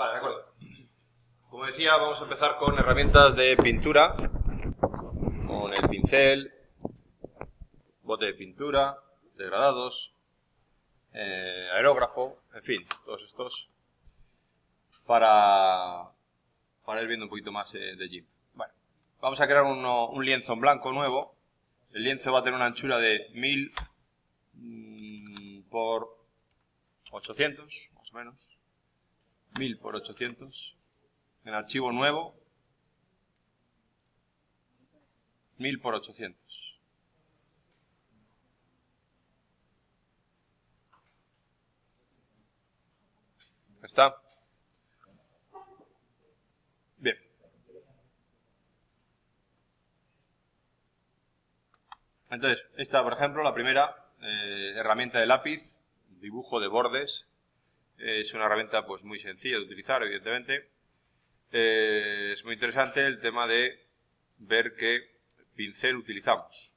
Vale, de acuerdo. Como decía, vamos a empezar con herramientas de pintura, con el pincel, bote de pintura, degradados, aerógrafo, en fin, todos estos para ir viendo un poquito más de GIMP. Bueno, vamos a crear un lienzo en blanco nuevo. El lienzo va a tener una anchura de 1000 por 800, más o menos. 1000 por 800. En archivo nuevo, 1000 por 800. ¿Está? Bien. Entonces, esta, por ejemplo, la primera herramienta de lápiz, dibujo de bordes, es una herramienta pues muy sencilla de utilizar, evidentemente. Es muy interesante el tema de ver qué pincel utilizamos.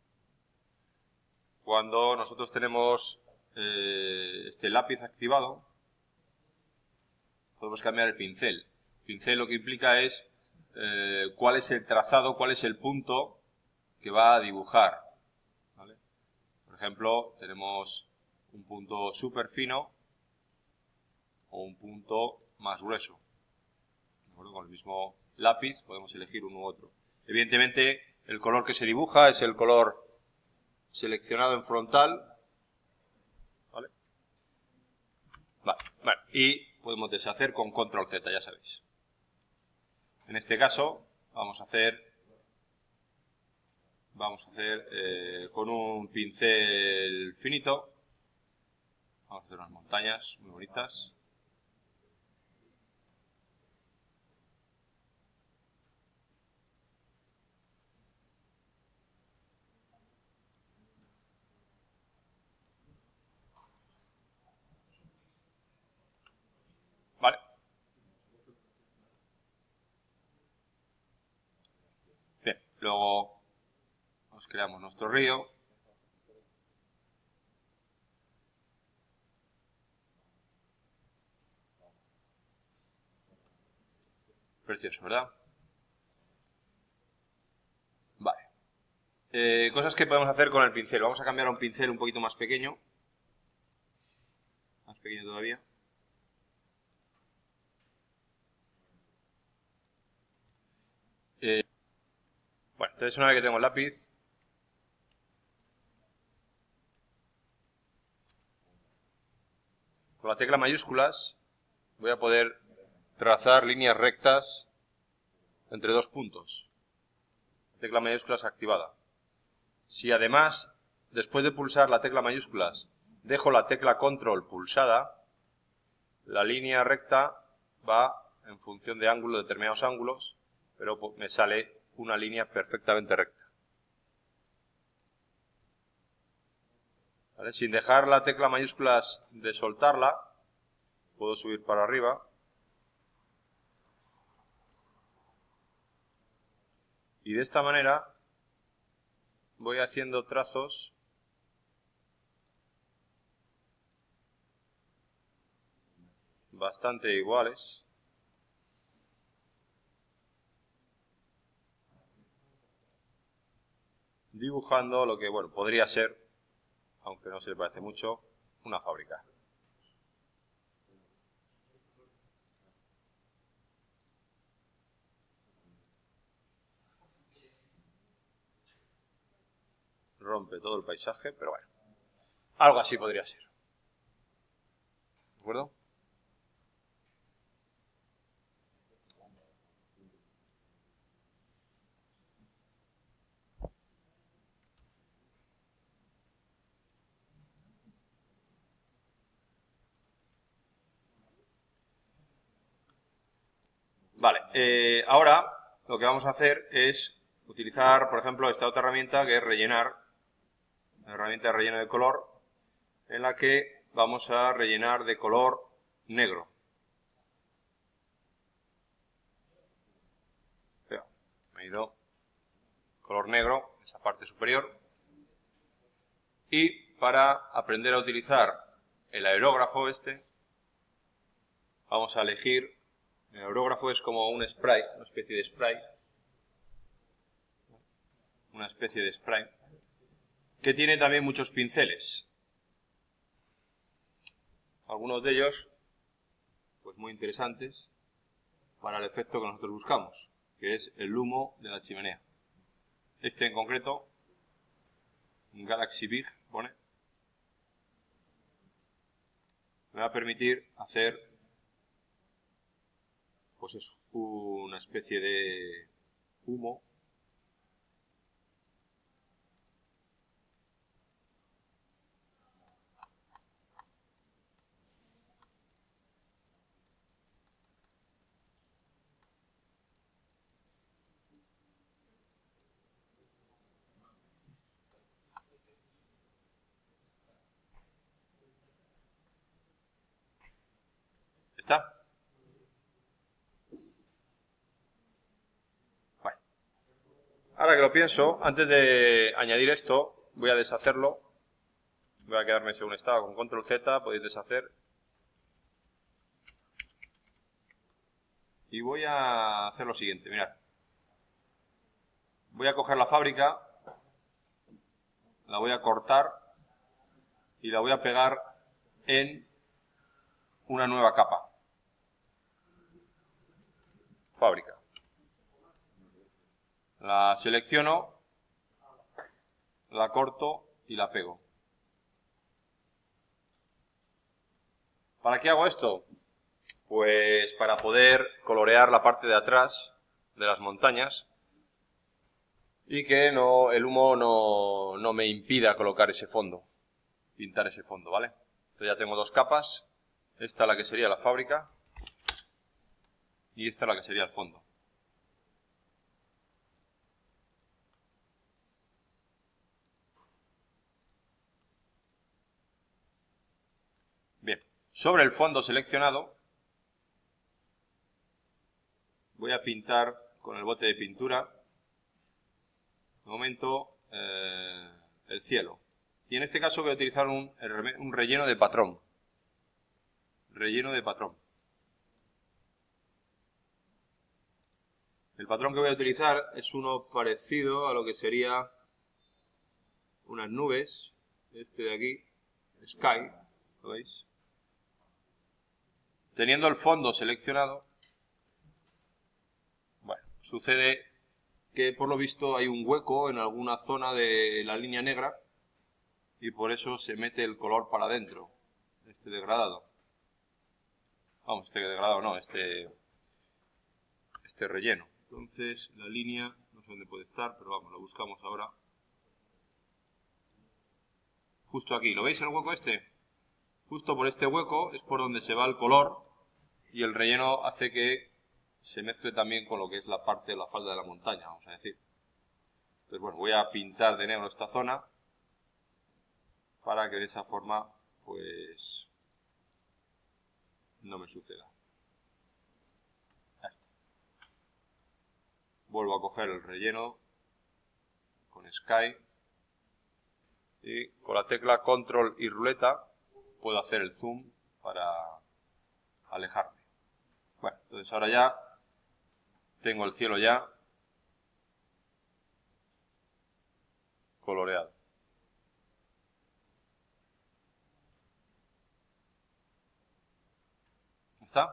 Cuando nosotros tenemos este lápiz activado, podemos cambiar el pincel. El pincel lo que implica es cuál es el trazado, cuál es el punto que va a dibujar. ¿Vale? Por ejemplo, tenemos un punto súper fino o un punto más grueso. Con el mismo lápiz podemos elegir uno u otro. Evidentemente, el color que se dibuja es el color seleccionado en frontal. ¿Vale? Vale. Bueno, y podemos deshacer con Control Z, ya sabéis. En este caso, vamos a hacer con un pincel finito. Vamos a hacer unas montañas muy bonitas. Vale. Bien, luego nos creamos nuestro río. Precioso, ¿verdad? Vale. Cosas que podemos hacer con el pincel. Vamos a cambiar a un pincel un poquito más pequeño. Más pequeño todavía. Bueno, entonces una vez que tengo el lápiz, con la tecla mayúsculas voy a poder trazar líneas rectas entre dos puntos. La tecla mayúsculas activada. Si además, después de pulsar la tecla mayúsculas, dejo la tecla control pulsada, la línea recta va en función de ángulos, determinados ángulos, pero me sale una línea perfectamente recta. ¿Vale? Sin dejar la tecla mayúsculas de soltarla, puedo subir para arriba. Y de esta manera voy haciendo trazos bastante iguales. Dibujando lo que, bueno, podría ser, aunque no se le parece mucho, una fábrica. Rompe todo el paisaje, pero bueno, algo así podría ser. ¿De acuerdo? Vale, ahora lo que vamos a hacer es utilizar, por ejemplo, esta otra herramienta que es rellenar, la herramienta de relleno de color, en la que vamos a rellenar de color negro. Me he ido color negro, esa parte superior. Y para aprender a utilizar el aerógrafo vamos a elegir, el aerógrafo es como un spray, una especie de spray, que tiene también muchos pinceles. Algunos de ellos, pues muy interesantes, para el efecto que nosotros buscamos, que es el humo de la chimenea. Este en concreto, un Galaxy Big, pone, me va a permitir hacer, pues eso, una especie de humo ¿Está? Vale. Ahora que lo pienso, antes de añadir esto, voy a deshacerlo. Voy a quedarme según estaba con control Z, podéis deshacer. Y voy a hacer lo siguiente, mirad. Voy a coger la fábrica, la voy a cortar y la voy a pegar en una nueva capa. Fábrica. La selecciono, la corto y la pego. ¿Para qué hago esto? Pues para poder colorear la parte de atrás de las montañas y que el humo no me impida colocar ese fondo, pintar ese fondo, ¿vale? Entonces ya tengo dos capas, esta es la que sería la fábrica y esta es la que sería el fondo. Bien, sobre el fondo seleccionado voy a pintar con el bote de pintura, de momento, el cielo. Y en este caso voy a utilizar un relleno de patrón. Relleno de patrón. El patrón que voy a utilizar es uno parecido a lo que sería unas nubes. Este de aquí, Sky, ¿lo veis? Teniendo el fondo seleccionado, bueno, sucede que por lo visto hay un hueco en alguna zona de la línea negra y por eso se mete el color para adentro, este degradado. Vamos, este degradado no, este relleno. Entonces la línea, no sé dónde puede estar, pero vamos, la buscamos ahora. Justo aquí, ¿lo veis el hueco este? Justo por este hueco es por donde se va el color y el relleno hace que se mezcle también con lo que es la parte de la falda de la montaña, vamos a decir. Entonces, bueno, voy a pintar de negro esta zona para que de esa forma, pues, no me suceda. Ya está. Vuelvo a coger el relleno con Sky y con la tecla Control y ruleta puedo hacer el zoom para alejarme. Bueno, entonces ahora ya tengo el cielo ya coloreado. ¿Está?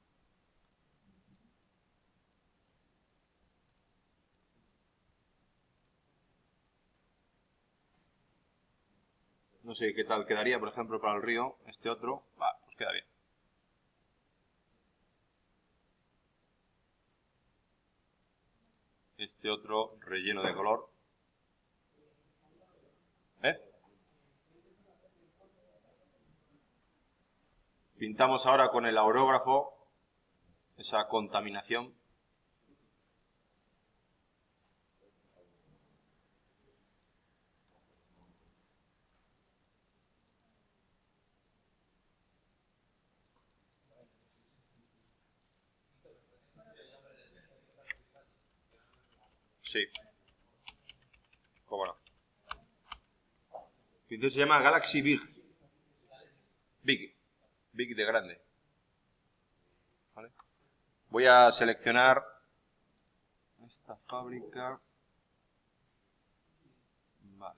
No sé qué tal quedaría, por ejemplo, para el río, este otro. Va, pues queda bien. Este otro relleno de color. ¿Eh? Pintamos ahora con el aerógrafo esa contaminación. Sí. ¿Cómo no? El pintor se llama Galaxy Big. Big. Big de grande. ¿vale? Voy a seleccionar esta fábrica. Vale.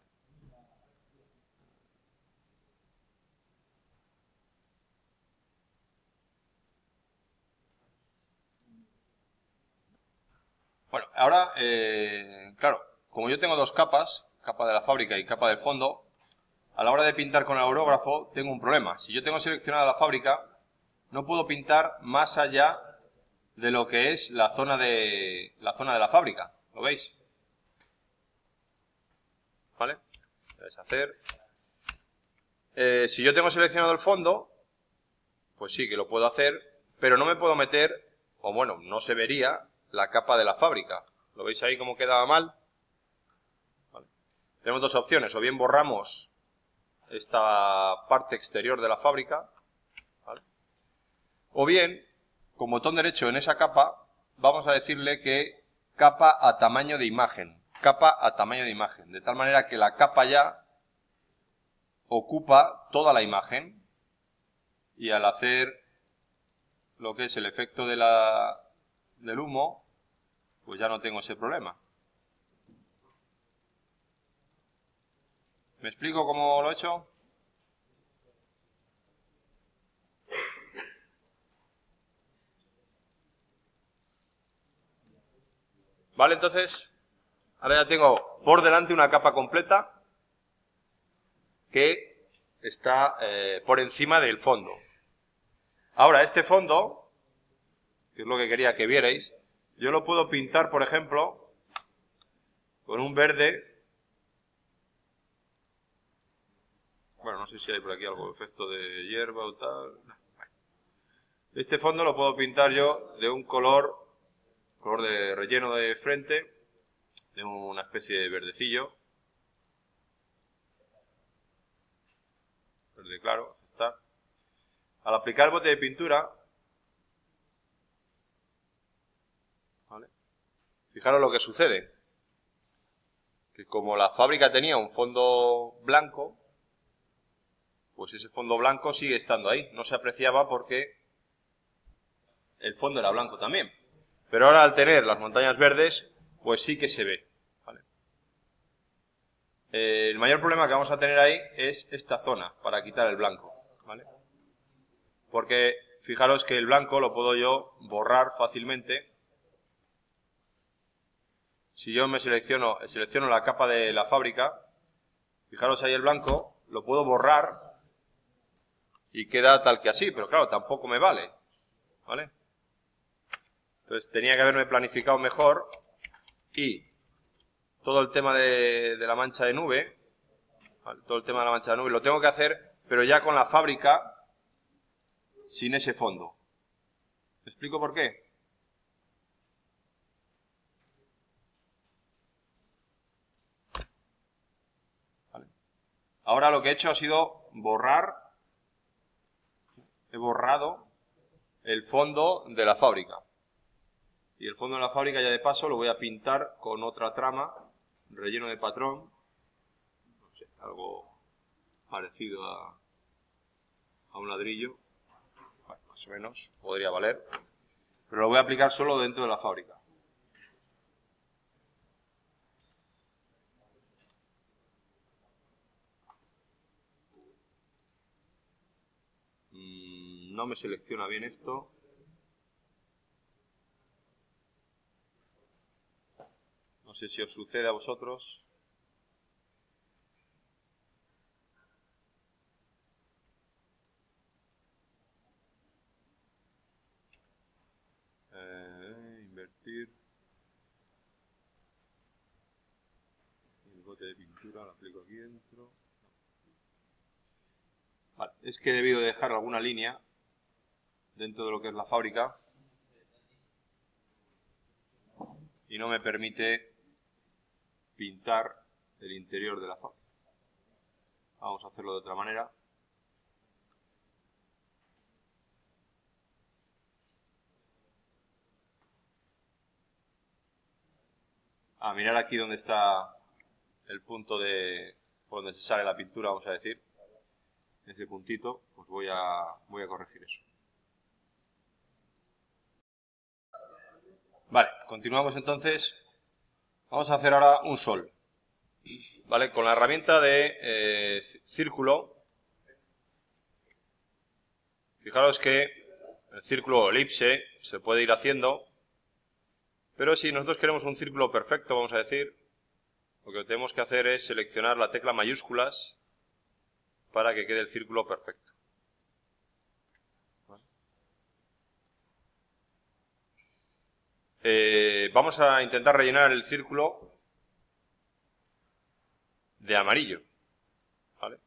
Bueno, ahora, claro, como yo tengo dos capas, capa de la fábrica y capa del fondo, a la hora de pintar con el aerógrafo tengo un problema. Si yo tengo seleccionada la fábrica, no puedo pintar más allá de lo que es la zona de la fábrica. ¿Lo veis? ¿Vale? Deshacer. Si yo tengo seleccionado el fondo, pues sí que lo puedo hacer, pero no me puedo meter, o bueno, no se vería la capa de la fábrica. ¿Lo veis ahí cómo quedaba mal? Vale. Tenemos dos opciones, o bien borramos esta parte exterior de la fábrica, ¿vale? O bien, con botón derecho en esa capa, vamos a decirle que capa a tamaño de imagen, de tal manera que la capa ya ocupa toda la imagen y al hacer lo que es el efecto del humo, pues ya no tengo ese problema. ¿Me explico cómo lo he hecho? Vale, entonces, ahora ya tengo por delante una capa completa que está por encima del fondo. Ahora, este fondo, que es lo que quería que vierais, yo lo puedo pintar, por ejemplo, con un verde. Bueno, no sé si hay por aquí algo, efecto de hierba o tal. Este fondo lo puedo pintar yo de un color de relleno de frente, de una especie de verdecillo. Verde claro, está. Al aplicar el bote de pintura, ¿vale? Fijaros lo que sucede. Que como la fábrica tenía un fondo blanco, pues ese fondo blanco sigue estando ahí. No se apreciaba porque el fondo era blanco también. Pero ahora al tener las montañas verdes, pues sí que se ve. ¿Vale? El mayor problema que vamos a tener ahí es esta zona, para quitar el blanco. ¿Vale? Porque fijaros que el blanco lo puedo yo borrar fácilmente. Si yo selecciono la capa de la fábrica, fijaros ahí el blanco, lo puedo borrar y queda tal que así, pero claro, tampoco me vale. ¿Vale? Entonces tenía que haberme planificado mejor y todo el tema de la mancha de nube, ¿vale? Todo el tema de la mancha de nube lo tengo que hacer, pero ya con la fábrica sin ese fondo. ¿Me explico por qué? ¿Vale? Ahora lo que he hecho ha sido he borrado el fondo de la fábrica. Y el fondo de la fábrica ya de paso lo voy a pintar con otra trama, relleno de patrón, no sé, algo parecido a un ladrillo, bueno, más o menos, podría valer, pero lo voy a aplicar solo dentro de la fábrica. No me selecciona bien esto. No sé si os sucede a vosotros. Invertir. El bote de pintura lo aplico aquí dentro. Vale, es que he debido dejar alguna línea dentro de lo que es la fábrica y no me permite pintar el interior de la fábrica. Vamos a hacerlo de otra manera. Mirar aquí donde está el punto por donde se sale la pintura, vamos a decir. Ese puntito, pues voy a corregir eso. Vale, continuamos entonces. Vamos a hacer ahora un sol. ¿Vale? Con la herramienta de círculo. Fijaros que el círculo o elipse se puede ir haciendo, pero si nosotros queremos un círculo perfecto, vamos a decir, lo que tenemos que hacer es seleccionar la tecla mayúsculas para que quede el círculo perfecto. Vamos a intentar rellenar el círculo de amarillo, ¿vale?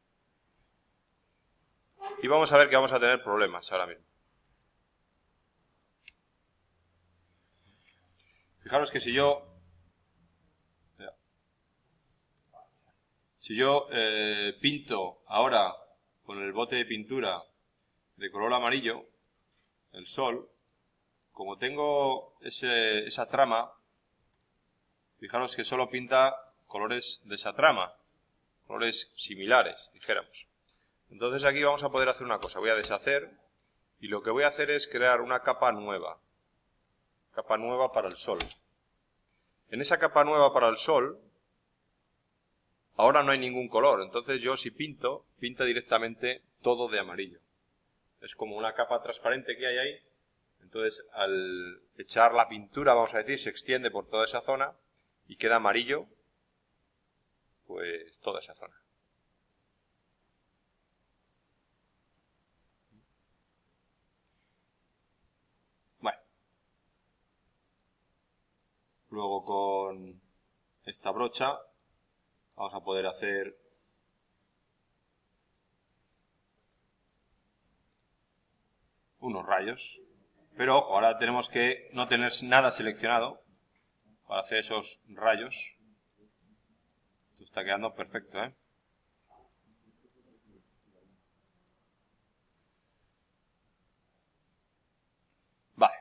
Y vamos a ver que vamos a tener problemas ahora mismo. Fijaros que si yo pinto ahora con el bote de pintura de color amarillo el sol, como tengo esa trama, fijaros que solo pinta colores de esa trama, colores similares, dijéramos. Entonces aquí vamos a poder hacer una cosa, voy a deshacer y lo que voy a hacer es crear una capa nueva para el sol. En esa capa nueva para el sol, ahora no hay ningún color, entonces yo si pinto directamente todo de amarillo. Es como una capa transparente que hay ahí, entonces al echar la pintura, vamos a decir, se extiende por toda esa zona y queda amarillo, pues toda esa zona. Bueno. Luego con esta brocha vamos a poder hacer unos rayos. Pero ojo, ahora tenemos que no tener nada seleccionado para hacer esos rayos. Esto está quedando perfecto, ¿eh? Vale.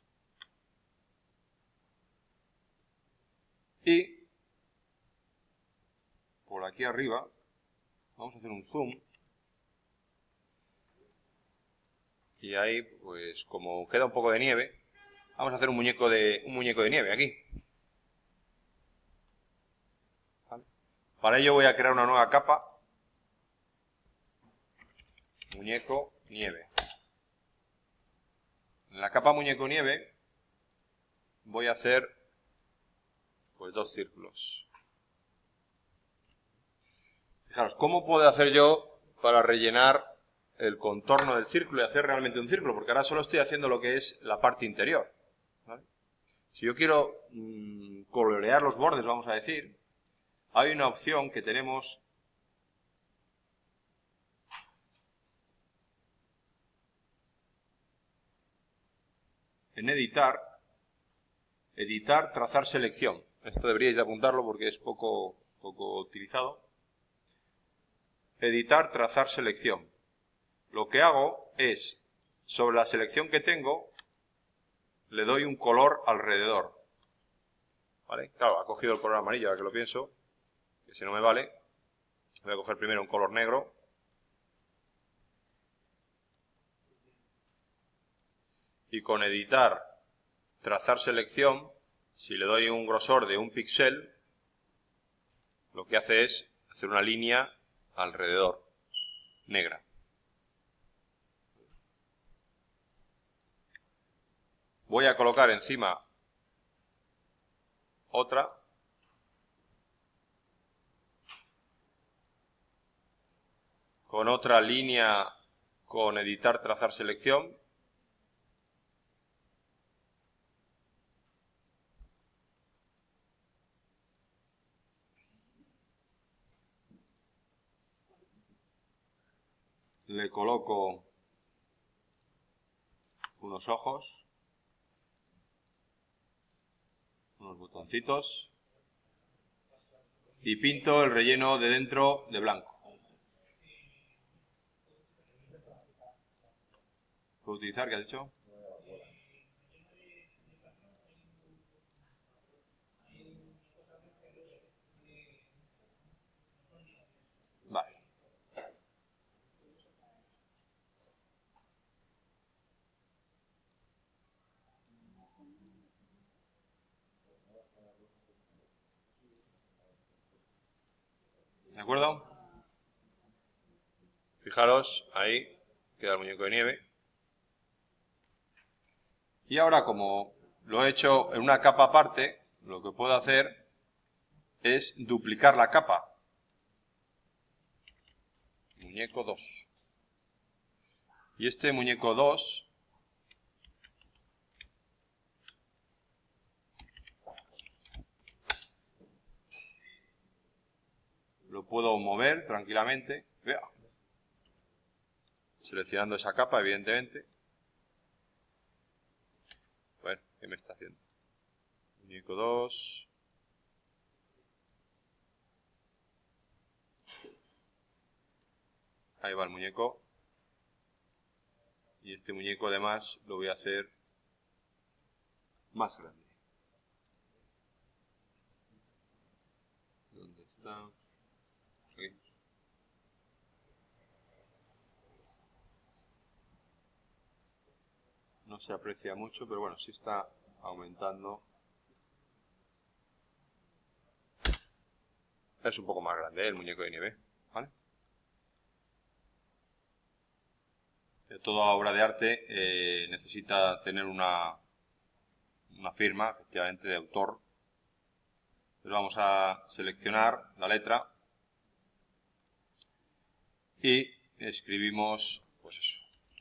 Y por aquí arriba vamos a hacer un zoom. Y ahí, pues como queda un poco de nieve, vamos a hacer un muñeco de nieve aquí. ¿Vale? Para ello voy a crear una nueva capa. Muñeco nieve. En la capa muñeco nieve voy a hacer pues 2 círculos. Fijaros, ¿cómo puedo hacer yo para rellenar el contorno del círculo y hacer realmente un círculo? Porque ahora solo estoy haciendo lo que es la parte interior, ¿vale? Si yo quiero colorear los bordes, vamos a decir, hay una opción que tenemos en editar, trazar selección. Esto deberíais de apuntarlo porque es poco utilizado. Editar, trazar selección. Lo que hago es, sobre la selección que tengo, le doy un color alrededor. ¿Vale? Claro, ha cogido el color amarillo, ahora que lo pienso, que si no me vale, voy a coger primero un color negro. Y con editar, trazar selección, si le doy un grosor de un píxel, lo que hace es hacer una línea alrededor, negra. Voy a colocar encima otra. Con otra línea, con editar, trazar selección. Le coloco unos ojos, unos botoncitos y pinto el relleno de dentro de blanco. ¿Puedo utilizar? ¿Qué has dicho? Vale. acuerdo? Fijaros, ahí queda el muñeco de nieve. Y ahora, como lo he hecho en una capa aparte, lo que puedo hacer es duplicar la capa. Muñeco 2. Y este muñeco 2 lo puedo mover tranquilamente. Vea. Seleccionando esa capa, evidentemente. Bueno, ¿qué me está haciendo? Muñeco 2. Ahí va el muñeco. Y este muñeco además lo voy a hacer más grande. ¿Dónde está? Aquí. No se aprecia mucho, pero bueno, sí está aumentando. Es un poco más grande el muñeco de nieve, ¿vale? Toda obra de arte necesita tener una firma, efectivamente, de autor. Entonces vamos a seleccionar la letra y escribimos, pues eso.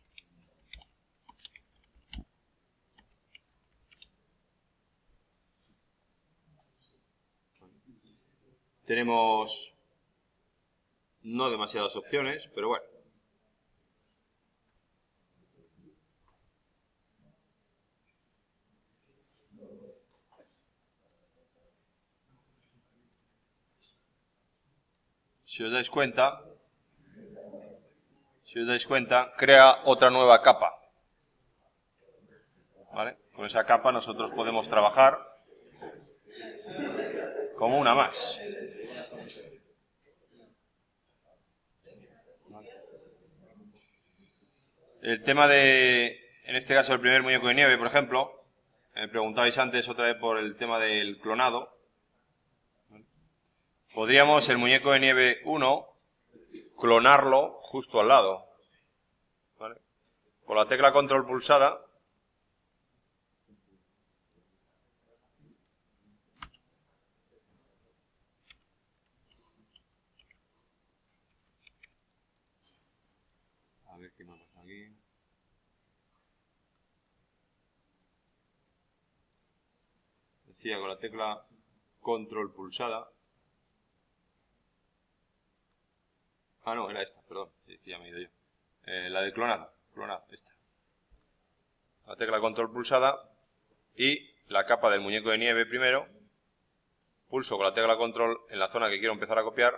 Tenemos no demasiadas opciones, pero bueno. Si os dais cuenta, crea otra nueva capa. ¿Vale? Con esa capa nosotros podemos trabajar como una más. El tema de, en este caso, el primer muñeco de nieve, por ejemplo, me preguntabais antes otra vez por el tema del clonado. Podríamos el muñeco de nieve 1 clonarlo justo al lado. ¿Vale? Con la tecla control pulsada. A ver qué me pasa aquí. Decía con la tecla control pulsada. Ah, no, era esta, perdón. Sí, ya me he ido yo. La de clonado, esta. La tecla control pulsada y la capa del muñeco de nieve primero. Pulso con la tecla control en la zona que quiero empezar a copiar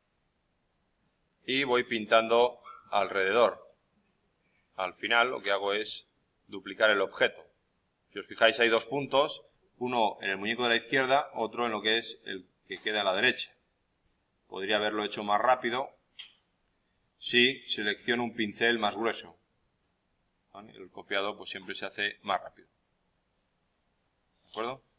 y voy pintando alrededor. Al final lo que hago es duplicar el objeto. Si os fijáis hay dos puntos, uno en el muñeco de la izquierda, otro en lo que es el que queda a la derecha. Podría haberlo hecho más rápido si selecciono un pincel más grueso. ¿Vale? El copiado pues siempre se hace más rápido. ¿De acuerdo?